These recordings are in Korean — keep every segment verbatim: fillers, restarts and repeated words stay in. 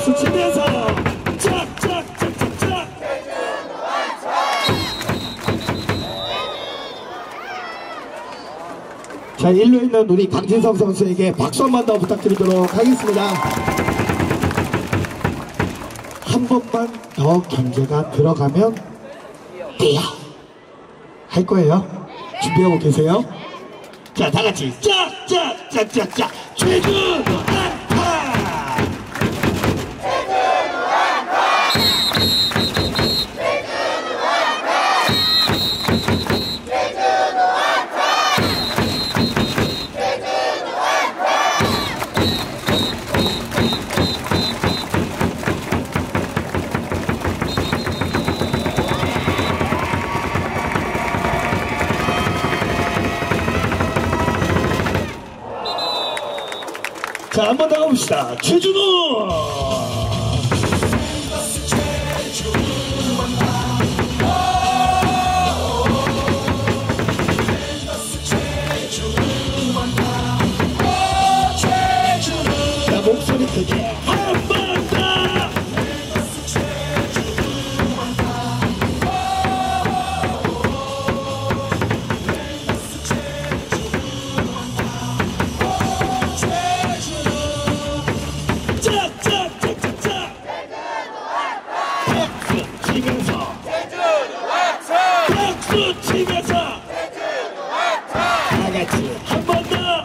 박수 치면서 짝짝짝짝짝. 자, 일로 있는 우리 강진성 선수에게 박수 한 번 더 부탁드리도록 하겠습니다. 한 번만 더 견제가 들어가면 돼요. 할 거예요. 준비하고 계세요. 자, 다 같이 짝짝짝짝짝. 최준호 안타. 자, 한 번 더 가봅시다. 최준호! 자, 목소리 크게 한 번 더! 박수 치면서 다 같이 한 번 더.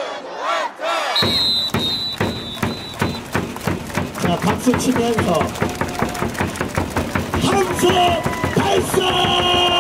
자, 박수 치면서 함성 발사.